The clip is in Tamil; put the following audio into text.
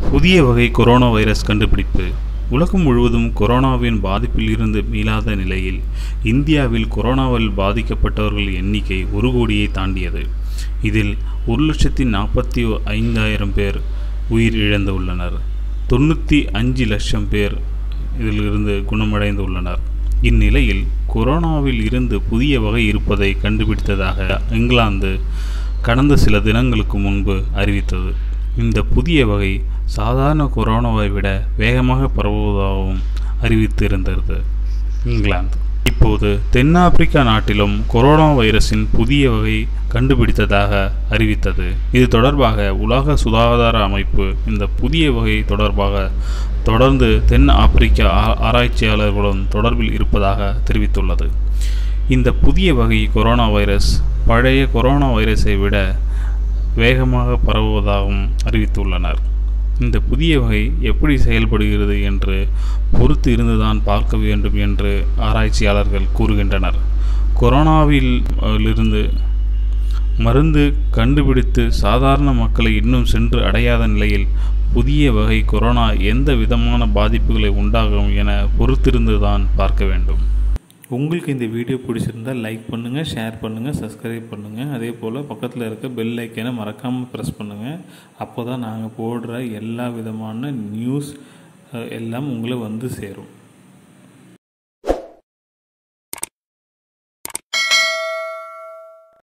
புதிய வகை கொரோனா வைரஸ் கண்டுபிடிப்பு. உலகம் முழுவதும் கொரோனாவின் பாதிப்பில் இருந்து மீளாத நிலையில் இந்தியாவில் கொரோனாவால் பாதிக்கப்பட்டவர்கள் எண்ணிக்கை 1 கோடியை தாண்டியது. இதில் 1,45,000 பேர் உயிர் இழந்துள்ளனர். 95 லட்சம் பேர் இதிலிருந்து குணமடைந்து உள்ளனர். இந்நிலையில் கொரோனாவில் இருந்து புதிய வகை இருப்பதை கண்டுபிடித்ததாக இங்கிலாந்து கடந்த சில தினங்களுக்கு முன்பு அறிவித்தது. இந்த புதிய வகை சாதாரண கொரோனாவை விட வேகமாக பரவுவதாகவும் அறிவித்திருந்தது இங்கிலாந்து. இப்போது தென்னாப்பிரிக்கா நாட்டிலும் கொரோனா வைரஸின் புதிய வகை கண்டுபிடித்ததாக அறிவித்தது. இது தொடர்பாக உலக சுகாதார அமைப்பு இந்த புதிய வகை தொடர்பாக தொடர்ந்து தென் ஆப்பிரிக்க ஆராய்ச்சியாளர்களுடன் தொடர்பில் இருப்பதாக தெரிவித்துள்ளது. இந்த புதிய வகை கொரோனா வைரஸ் பழைய கொரோனா வைரஸை விட வேகமாக பரவுவதாகவும் அறிவித்துள்ளனர். இந்த புதிய வகை எப்படி செயல்படுகிறது என்று பொறுத்து இருந்துதான் பார்க்க வேண்டும் என்று ஆராய்ச்சியாளர்கள் கூறுகின்றனர். கொரோனாவில் இருந்து மருந்து கண்டுபிடித்து சாதாரண மக்களை இன்னும் சென்று அடையாத நிலையில் புதிய வகை கொரோனா எந்த விதமான பாதிப்புகளை உண்டாகும் என பொறுத்திருந்துதான் பார்க்க வேண்டும். உங்களுக்கு இந்த வீடியோ பிடிச்சிருந்தால் லைக் பண்ணுங்கள், ஷேர் பண்ணுங்கள், சப்ஸ்கிரைப் பண்ணுங்கள். அதே போல் பக்கத்தில் இருக்க பெல் ஐக்கனை மறக்காமல் ப்ரெஸ் பண்ணுங்கள். அப்போ தான் நாங்கள் போடுற எல்லா விதமான நியூஸ் எல்லாம் உங்களை வந்து சேரும்.